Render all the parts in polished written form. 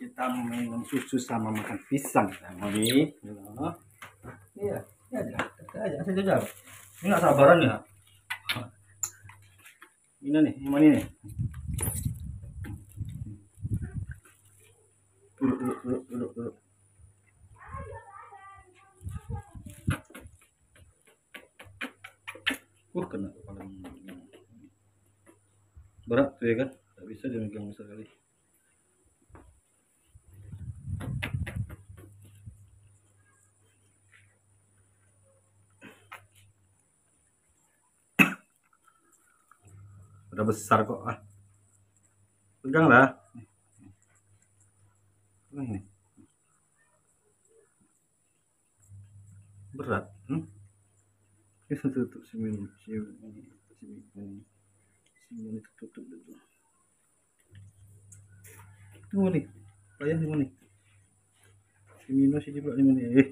kita minum susu sama makan pisang. Nah, ini, iya, aja, saja. Ini nggak sabaran ya. Ini nih, yang mana nih? Duduk. Kena paling berat tuh ya kan? Nggak bisa dia megang besar kali. Udah besar kok ah. Pegang lah. Ini berat. Kita tutup sini tutup dulu. Tunggu nih, payah nih nih. Simino sih juga nih.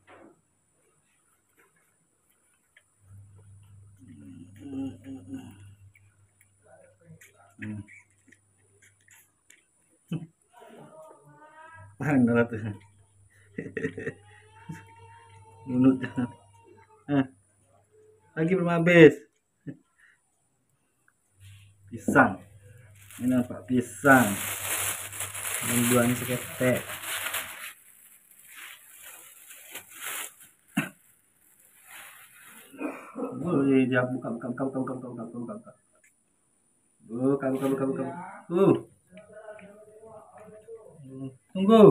Mana tuh? Mulut. Lagi belum habis. Pisang. Ini apa? Pisang. Yang buahnya seketek. Dia buka. Buka. Tunggu.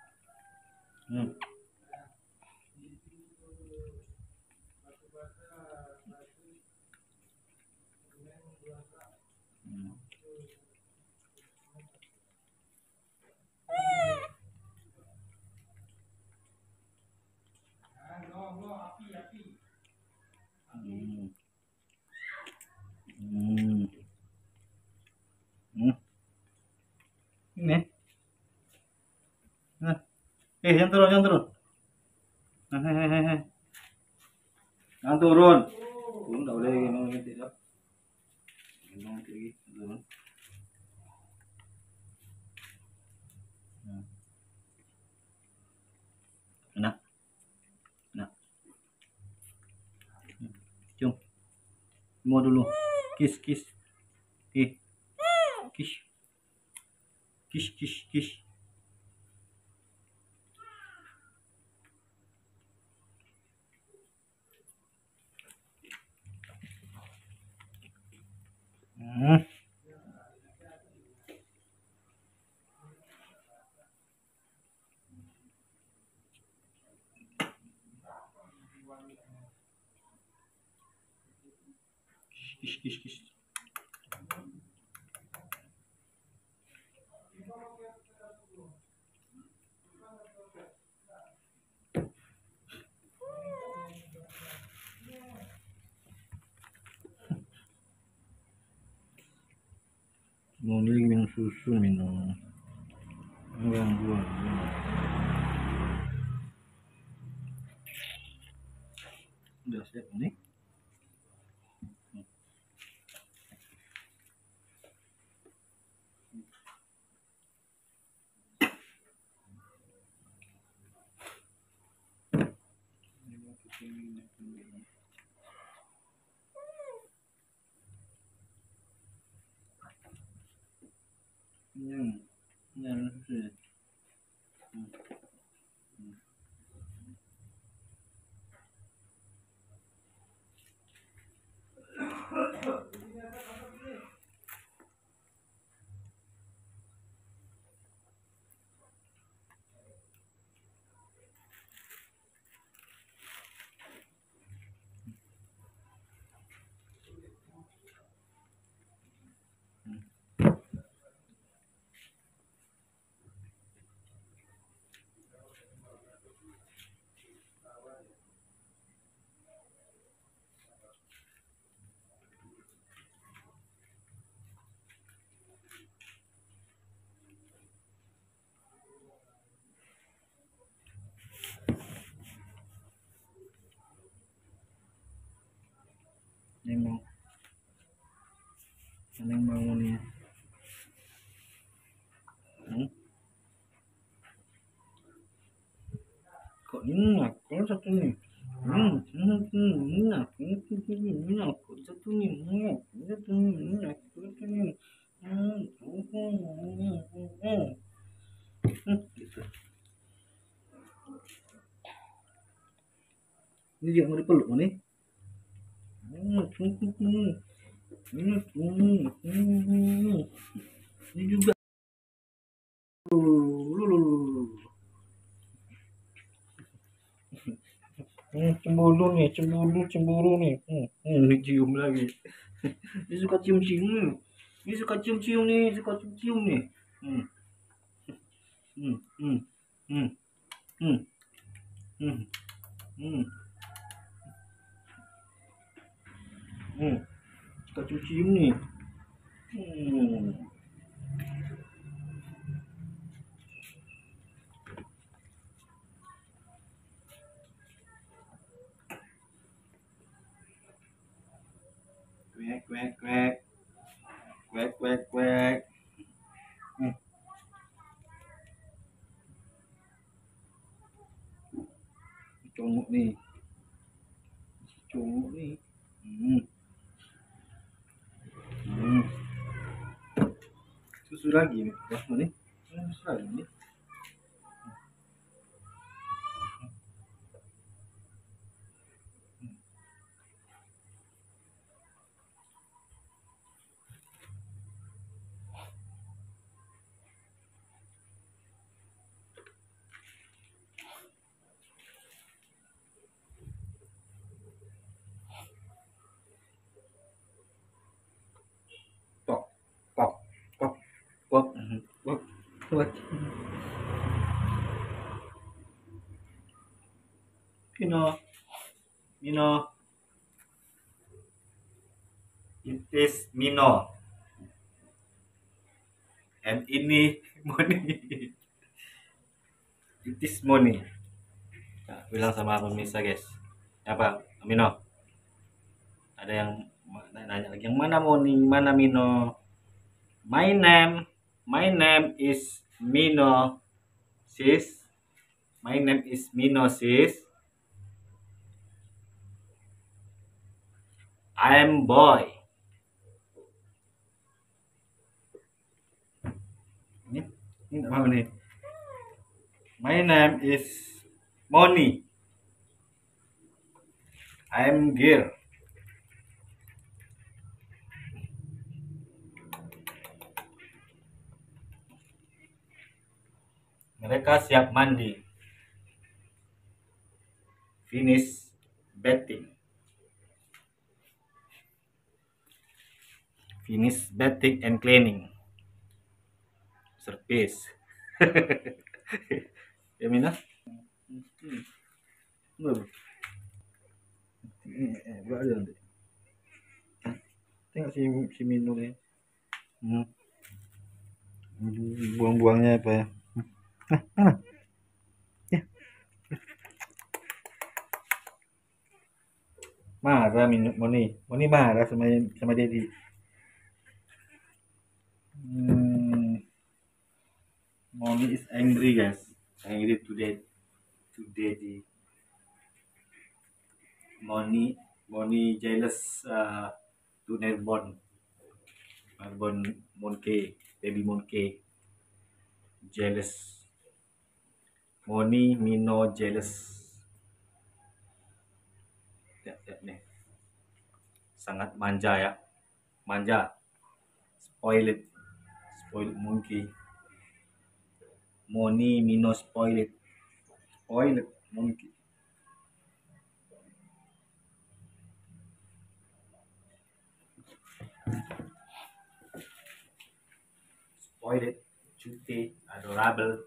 Ini. Nah. Yang turun. Yang turun. Enggak boleh gini tidak. Turun. Nah. Cium. Mau dulu. Kiss. Kiss. Kiss. Mau minum susu minum. Enggak buah. Udah siap nih. Yang mau nih. Satu nih, satu nih, satu nih. Gitu. Ini dia mau dipeluk nih. Ini juga. Cemburu nih. Dicium lagi. Dia suka cium-cium. Dia suka cium-cium nih, suka cium-cium nih. Hmm. Hmm. Hmm. Hmm. Hmm. Hmm. Hmm. Hmm. Suka cium-cium nih. Hmm. Quack, quack, quack. Quack, quack, quack. Hmm. Congok nih. Congok nih. Hmm. Hmm. Susu lagi nih. Wah, nih. Susu lagi nih. Tok, tok, tok, tok, tok, tok. Mino, Mino, it is Mino, and ini money, it is money. Nah, bilang sama pemirsa guys, apa, Mino? Ada yang nanya lagi, yang mana money, mana Mino? My name is Mino, sis. My name is Mino, sis. I am boy. Ini apa nih? My name is Moni. I am girl. Mereka siap mandi. Finish bathing. Finish bathing and cleaning. Service. Ya Mina? Belum. Gua ada nanti. Tengok si Mino nih. Buang-buangnya apa ya? Mana? Ya. Marah Moni. Moni marah sama Dedi. Moni is angry guys. Angry today. To Dedi. Moni jealous to Nerbon Monkey, baby Monkey. Jealous. Moni Mino jealous. Lihat nih. Sangat manja ya. Manja. Spoiled monkey. Moni Mino spoiled monkey. Spoiled, cutie, adorable.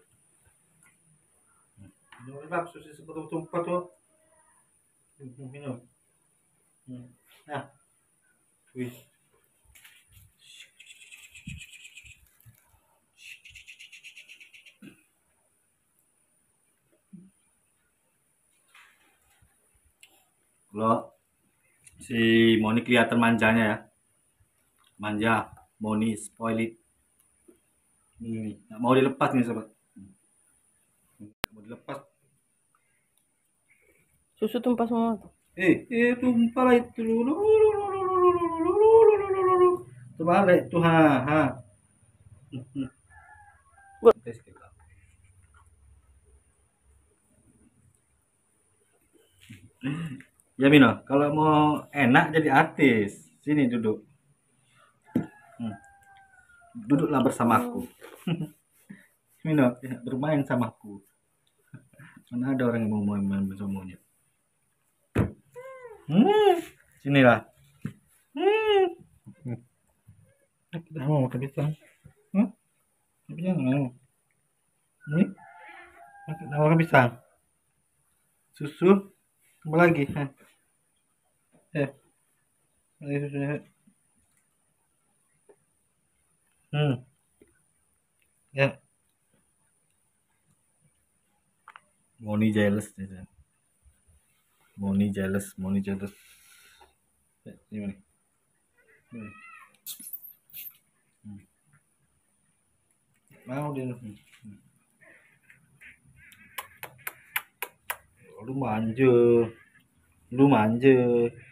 Minum bab susu seperti tuh. Minum. Nah. Wih. Kalau si Moni kelihatan manjanya ya. Manja. Moni spoiled. Ini nggak mau dilepas nih sobat. Nggak mau dilepas. Susu tumpah semua tuh. tumpah lah itu. Terbalik tuh, ha. Tes kita. Ya Mino, kalau mau enak jadi artis, sini duduk. Duduklah bersamaku. Mino, bermain sama aku. Mana ada orang yang mau main bersamanya? Sinilah. Kita mau makan pisang. Pisang mau. Ini? Kita mau makan pisang. Susu. Apa lagi? Lagi susunya. Ya. Moni jealous. Moni jealous. Ini. Mau dia. Lu manja.